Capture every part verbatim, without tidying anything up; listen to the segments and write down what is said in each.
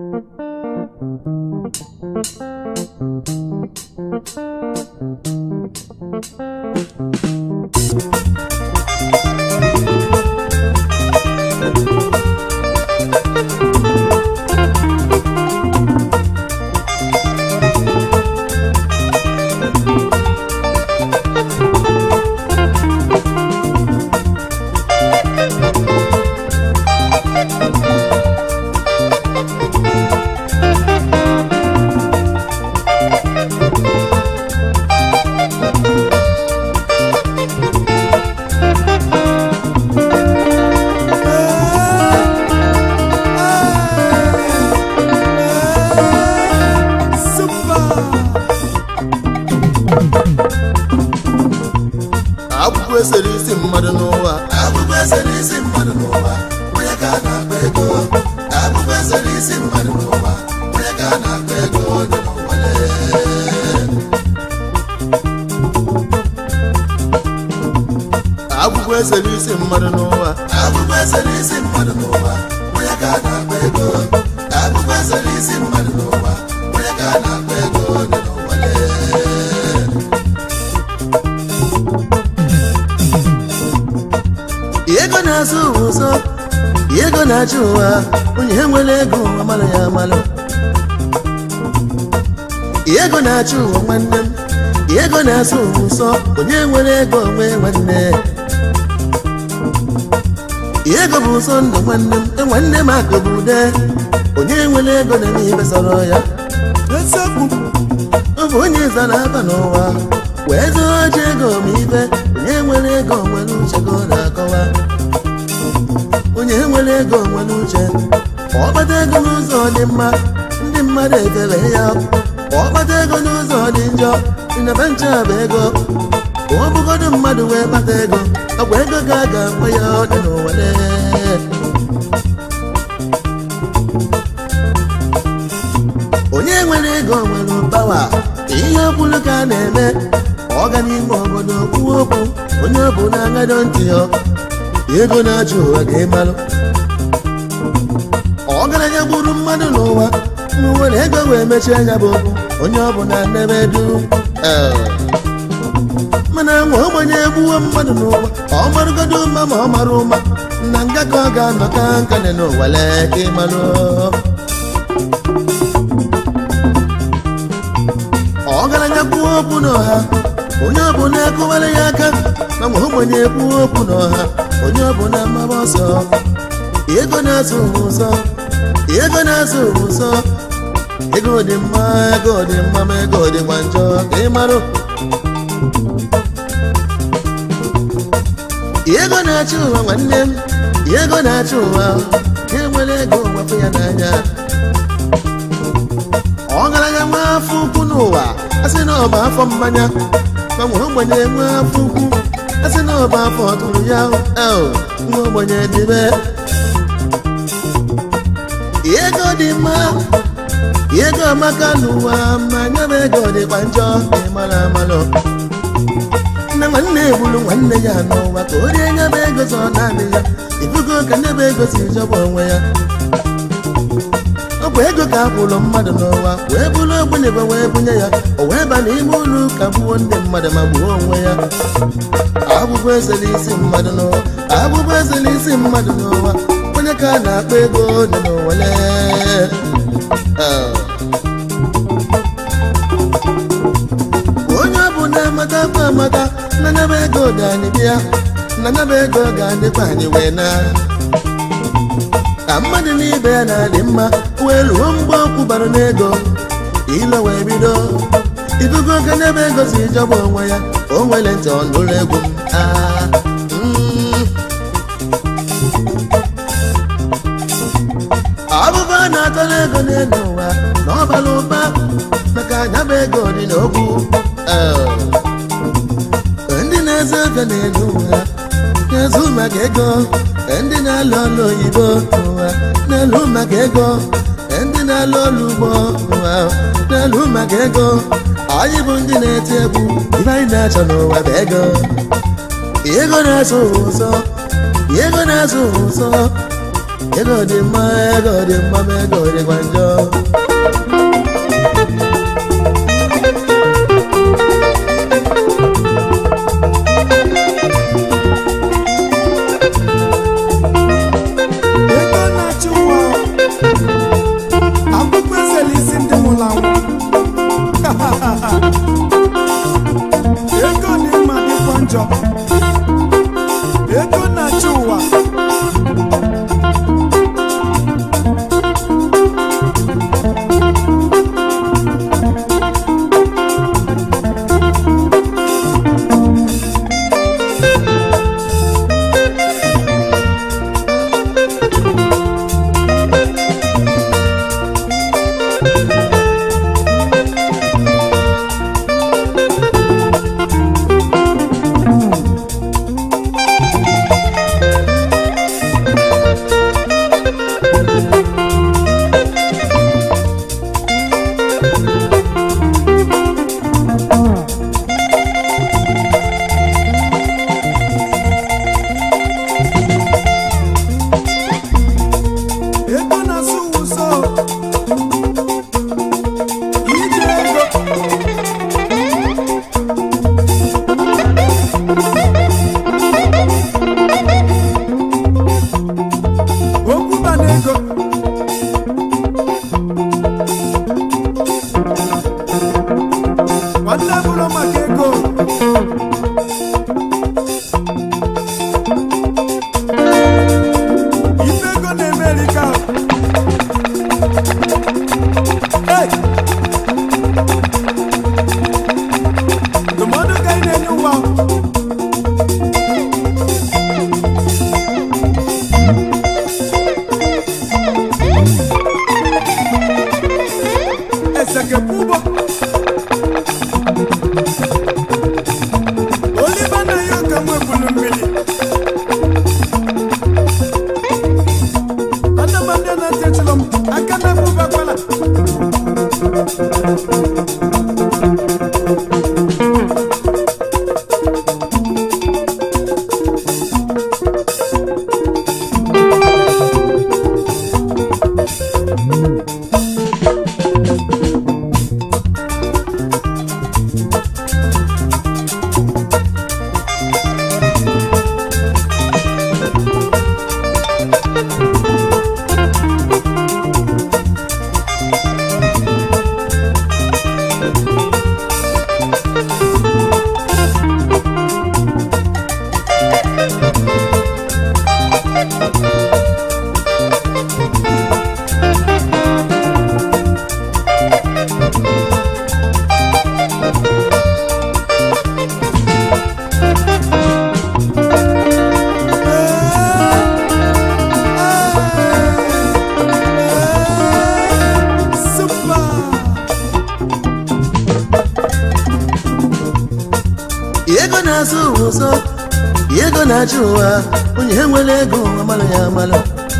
Ego na chuwa ke malo Ogaranya buru mmadụ n'ụwa nwere ego wee mechie anya bụ onye ọ bụ na nebe du mana nwa ogbenye egbuwo mmadụ n'ụwa ọ marụgodo mma ma ọ mara ụma na nga ka ọ ga-anọ ka nkane n'ụwa lee ka ịmalụ ọgaranya kwuo okwu n'ọha onye ọ bụ na-ekụwara ya aka na nwa ogbenye kwuo okwu n'ọha onye ọ bụ na mmaba ọsọ ego na-azụ ụzọ ego na-azụ ụzọ ego dị mma ego dị mma ma ego dịkwa njọ ka ị marụ ego na-achị ụwa nwanne m ego na-achị ụwa enwere ego wepụ ya n'anya ọgaranya nwa afọ ukwu n'ụwa asị na ọ bụ afọ mmanya ma nwa ogbenye nwe afọ ukwu asị na ọ bụ afọ tụrụ ya nwa ogbenye dịbe ego dị mma ego amaka n'ụwa ma nye m ego dịkwa njọ ịmara amalụ nne nwanne egburu nwanne ya n'ụwa ka o rie nye m ego zọ naanị ya ibugo ka nye m ego si jọba onwe ya ọ bụ ego ka akwụrụ mmadụ n'ụwa wee bụrụ ogbenye wee bunye ya o wee ba n'ime ụlọ ka gbuo ndị mmadụ ma gbuo onwe ya abụbụ eze n'isi mmadụ n'ụwa abụbụ eze n'isi mmadụ n'ụwa onye ka a na-akpa ego nọ n'ụwa lee onye ọ bụ na-amata kwa amata na nyebe ego ga-anyị bịa na nyebe ego ga-adịkwa anyị wee na ka mmadụ n'ibe ya na-adị mma wee ruo mgbe okwu bara n'ego ilo wee bido idugo oge nyebe ego si jọba onwe ya o nwere ntị ọnụrụ egwu m abụba na-atọrọ ego n'elu ụwa na ọbara ụba maka anyaba ego dị n'okwu ndị na-ezo ego n'elu ụwa na-ezu maka ego ndị na-alụ ọrụ oyibo n'ụwa na-alụ maka ego ndị na-alụ ọrụ ugbo n'ụwa na-alụ maka ego anyị bụ ndị na-eti egwu ibe anyị na-achọ n'ụwa bụ ego ego na-azụ ụzọ ego na-azụ ụzọ ego dị mma ego dị mma ma ego dịkwa njọ Ego na-azụ ụzọ, ego na-achị ụwa, onye nwere ego amalụ ya amalụ.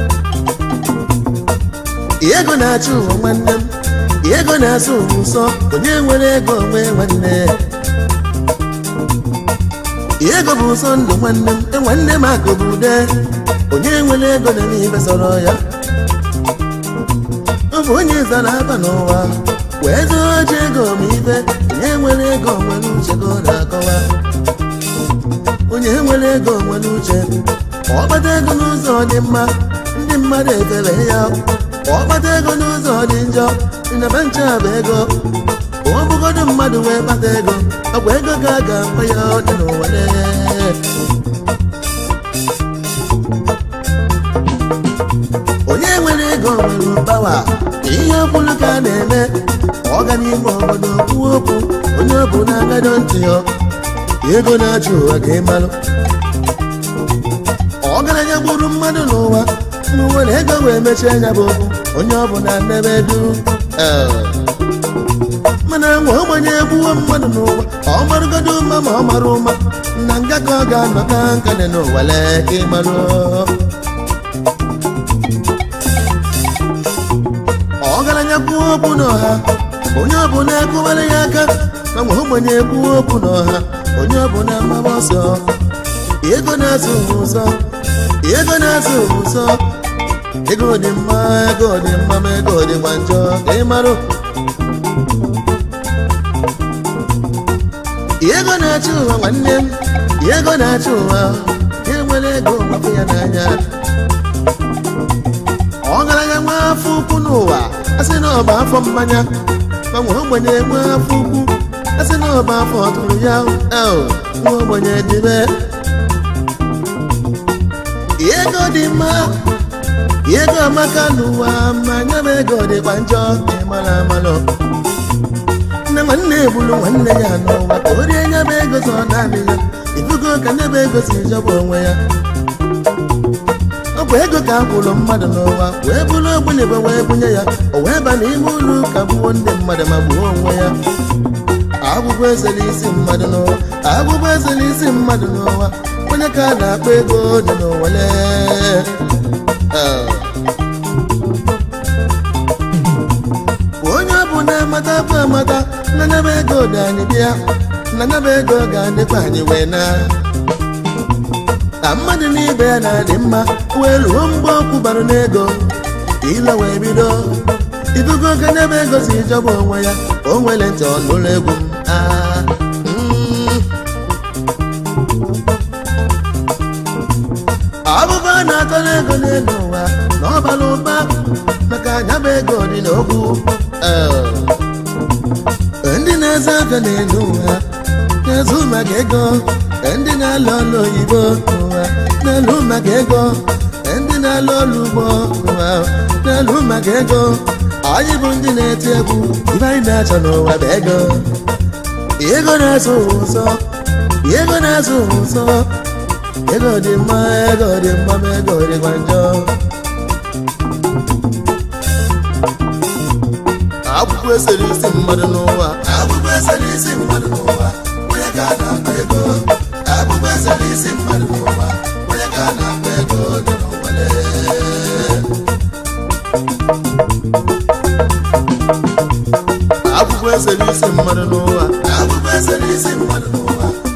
Ego na-achị ụwa nwanne m, ego na-azụ ụzọ, onye nwere ego onwe nwanne. Ego bụ ụzọ ndụ nwanne m, e nwanne m akụ bụ ude, onye nwere ego na-eme ibe sọrọ ya. Ọ bụ onye zara aba n'ụwa, wee zụọ ji ego ma ibe, onye nwere ego nwere uche ka ọ na-akọwa. Onye nwere ego nwere uche, ọ kpata ego n'ụzọ dị mma, ndị mmadụ ekele ya. Ọ kpata ego n'ụzọ dị njọ, nnaba nche bụ ego. Ọ bụgodo mmadụ wee kpata ego, ọ bụ ego ka a ga-akpa ya dị n'ụwa. Onye nwere ego nwere pawa, ihe ọbụla ka a na-eme. Ọ ga n'ime obodo kwuo okwu, onye ọ bụ na-agado ntị ya. Ego na-achị ụwa ka ị malụ. Ọgaranya gburu mmadụ n'ụwa, n'ụwa na ego wee mechie anya bụ okwu, onye ọ bụ na nnebe du. Mana nwa ogbenye egbuwo mmadụ n'ụwa, ọ marụgodo ụma ma ọ mara ụma, na nga ka ọ ga-anọ ka nka dị n'ụwa lee ka ị malụ. Ọgaranya kwuo okwu n'ọha, onye ọ bụ na-ekwuwere ya aka, ma nwa ogbenye ekwuo okwu n'ọha, onye ọ bụ na mmaba ọsọ. Ego na-azụ ụzọ, ego na-azụ ụzọ, ego dị mma, ego dị mma ma ego dịkwa njọ ka ị marụ. Ego na-achị ụwa nwanne m, ego na-achị ụwa, enwere ego gbapụ ya n'anya. Ọgaranya nwa afọ ukwu n'ụwa, asị na ọ bụ afọ mmanya, ma nwa ogbenye nwe afọ ukwu, asị na ọ bụ afọ ọtụrụ ya. Nwa ogbenye dịbe. Ego dị mma, ego amaka n'ụwa, ma anya m ego dịkwa njọ ka ị mara amalụ. Nne nwanne egbulu nwanne ya n'ụwa, ka o rie nya bụ ego zọ naanị ya. Ibugo ka nye bụ ego si jọba onwe ya. Ọ bụ ego ka a kwụrụ mmadụ n'ụwa, wee bụrụ ogbenye bụ wee bunye ya. O wee ba n'ime ụlọ ụka gbuo ndị mmadụ ma gbuo onwe ya. Agwụgwọ ezela isi mmadụ n'ụwa, agwụgwọ ezela isi mmadụ n'ụwa, onye ka a na-akpa ego dị n'ụwa lee. Onye ọ bụ na-amata bụ amata, na nyebe ego dị anyị bịa, na nyebe ego ga-adịkwa anyị wee na. Ka mmadụ n'ibe ya na-adị mma, wee ruo mgbe okwu bara n'ego, ilo wee bido. Idugo ka nyebe ego si jọba onwe ya, o nwere ntị ọnụụlọ egwu m. Abụba na-atọrọ ego n'elu ụwa, na ọ bara ụba, maka anyaba ego dị n'okwu. Ndị na-eze aka n'elu ụwa na-ezu maka ego, ndị na-alụ ọlụ oyibo n'ụwa na-alụ maka ego, ndị na-alụ ọlụ ugbo n'ụwa na-alụ maka ego. Anyị bụ ndị na-eti egwu, ibe anyị na-achọ n'ụwa bụ ego. Ego na-azụ ụzọ, ego na-azụ ụzọ, ego dị mma, ego dị mma ma ego dịkwa njọ. Akwụkwọ esere isi mmadụ n'ụwa, akwụkwọ esere isi mmadụ n'ụwa, onye ka a na-akpa ego. Akwụkwọ esere isi mmadụ n'ụwa, onye ka a na-akpa ego dị n'ụwa lee. esere isi mmadụ n'ụwa. Agụba esere isi mmadụ n'ụwa.